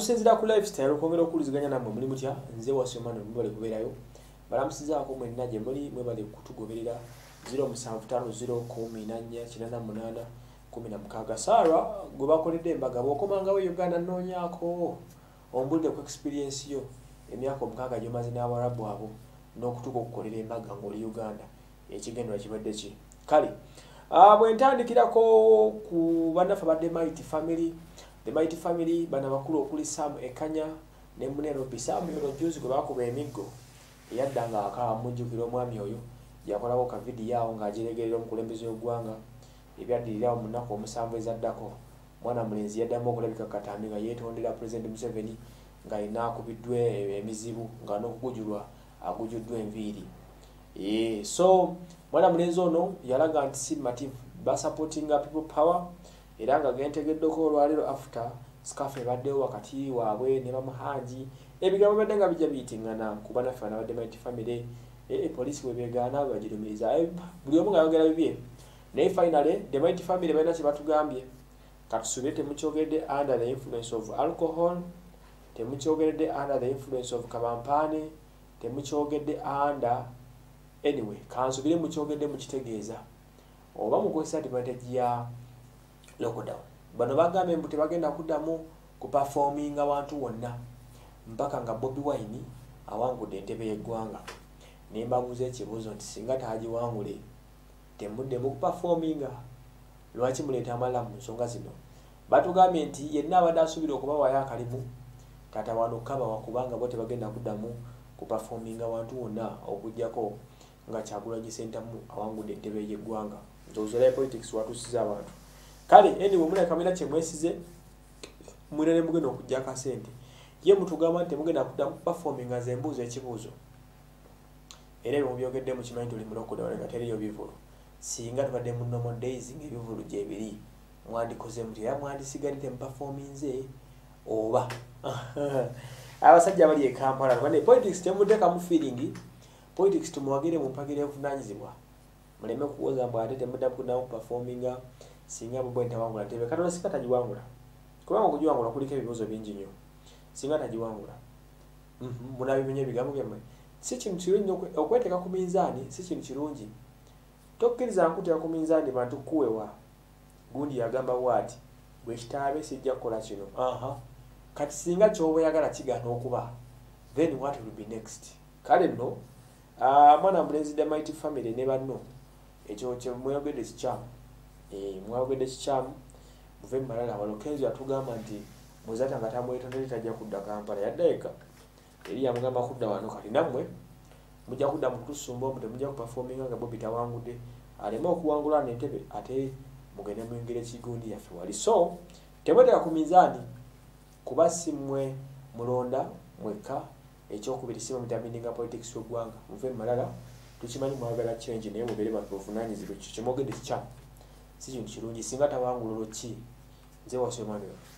okusinzira ku lifestyle okwongera okuwuliziganya nammwe muli mutya nze wasomano mubale kubeerayo balamusizaako mwenna gye muli mwebale kutugoberera 0750148816 Sarah gwe bakoledde embaga bw'okomangawo Uganda nnoonyaako ombulidde ku experience yo emyaka 6 gyomaze n'Abarabu abo n'okutuuka okukolera embaga ng'oli Uganda ekigendwa kibadde ki kale bwe ntandikirako ku bannaffe badde Mighty Family the Mighty Family bana bakulu okuli Sam Ekanya ne Munero Bisamu yono juzi gwe bakuba emiggo yaddanga akamujjukira omwami oyo yakolako ka video yawo ng'agiregerera omukulembeze w'eggwanga ebyaddirirawo mu nnaku 7 ezaddako mwana mulenzi yaddamu okulabika katambi nga yeetondera President Museveni ng'alina akubiddwa emizibu nga n'okugujulwa agujuddwa enviiri so mwana mulenzi ono yalaga nti si mative basupportinga people power era nga gentegeddeko olwaleero after scafe baddewo wakati waabwe ne bamuhanji ebigambo badde nga bijja biyitingana ku bannaffe bana badde Mighty Family polisi webeegaana bagirumiriza buli omu nga yogera bibye naye finally the Mighty Family balina kye batugambye katusuubire temukyogedde under the influence of alcohol temukyogedde under the influence of kabampaane temukyogedde under anyway kansubire mukyogedde mukitegeeza oba mukozesa advantage ya lockdown bano bagambye mbu tebagenda kuddamu kuperforminga wantu wonna mpaka nga Bobi Wine awangudde entebe y'eggwanga ne mbabuuza ekibuuzo nti singa taagiwangule temudde mu kuperforminga lwaki muleeta amala mu nsonga zino batugambye nti yenna abadde asuubira okubawaayo akalimu taata wanokkabawa kubanga bo tebagenda kuddamu kuperforminga wantu wonna okuggyako nga Kyagulanyi Ssentamu awangudde entebe y'eggwanga ndowooza ya politics watuusiza abantu kale anyway muleka kamera kye mwesize mwirane mugenda okujja akasente ye mutugamba nti mugenda kuddamu performinga ze mbuuzo ekibuuzo era ebyo mubyogedde mu kimanyi tuli mulokoda nga teriyo bivulu singa tubadde mu normal days ng'ebivulu gye biri mwandikoze muti era mwandisigalire mu performinze oba abasajja bali e Kampala bane politics temudeka mu feeling politics tumuwagire mu mpagire evunanyizibwa muleme kuwoza mbu ate temudda kunawo performinga singa Bobi Wine tawangula ntebe Katonda si katagiwangula kubanga okugiwangula kuliko ebibuuzo bingi nnyo singa tagiwangula munabimenye ebigambo byammwe si kintu kirungi okweteeka ku minzaani si kintu kirungi tokkiriza nkuteeka ku minzaani bantu kuwewa gundi yagamba bw'ati bwe kitaabe sijja kukola kino kati singa ky'oba oyagala kigaana okuba then what will be next kale nno mwana mulenzi the Mighty Family ne banno ekyo kye mweyogedde kikyamu mwayogedde kikyamu muve malala walokenzo yatugamba nti muzata nga tamwetondere tajja kudda Kampala yaddaeka eri yamugamba kudda wano kati nammwe mujja kudda mu kutusumba omu temujja kuperforminga nga Bobi tawangudde aleme okuwangula n'entebe ate mugende muyingire ekigundi yaffe wali so temweteka ku mizaani kuba si mmwe mulonda mwekka ekyokubiri si mutamininga politics y'eggwanga muve malala tukimanyi mwagala change naye mubere bantu buvunaanyizibwa ekyo kyemwogedde kikyamu si kintu kirungi singa tawangula olwo ki nze wasomaniwa